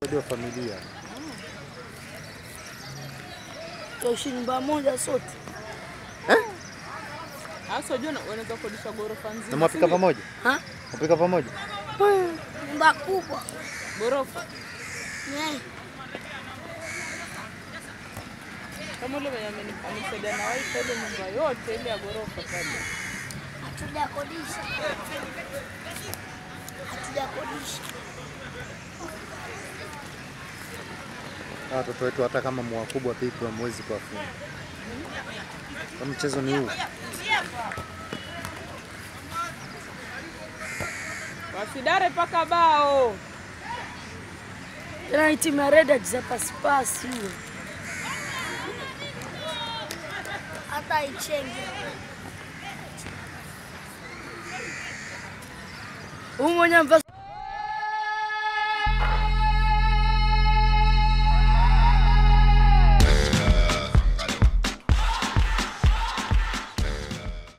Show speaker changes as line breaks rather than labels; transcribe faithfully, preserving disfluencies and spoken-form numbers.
Ndio familia.
Tuishi nyumba moja sote.
Eh?
Hasa jona wanaweza kodisha gorofa nzima.
Na mwapika pamoja?
Ha?
Mwapika pamoja?
Nyumba kubwa.
Gorofa.
Yeah.
Kama ule mwenye amenisaidia na wifi ile nyumba yote ile ya gorofa pale.
Hatujakodisha. Hatujakodisha.
Watoto wetu hata kama mwakubwa vipi hamwezi kuwafunga. Kwa mchezo ni huu.
Wasidare paka bao.
Tena timu ya Red Hawks hapa spasi hiyo. Hata ichenge. Huyu mwenye